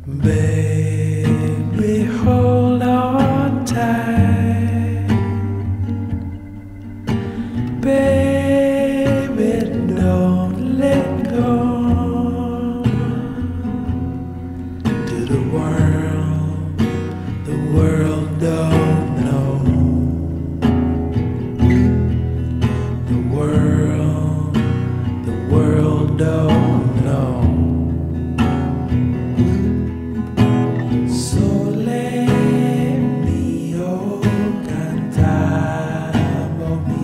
Baby, hold on tight. Baby, don't let go. To the world don't know. The world don't know. So let me Cantobo me.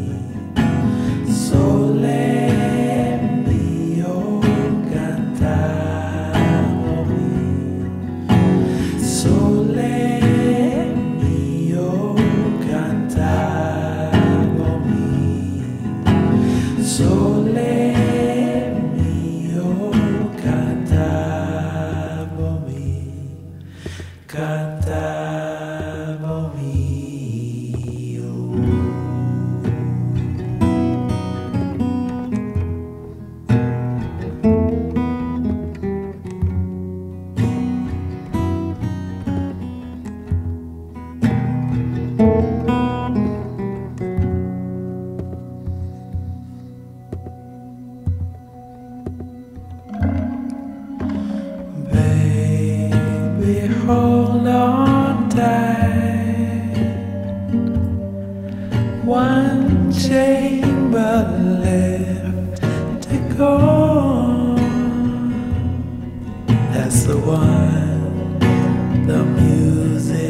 So let me Cantobo me. So let me Cantobo me. So let me Cantobo me. Cantobo me. Baby, hold on tight. One chamber left to go. That's the one. The music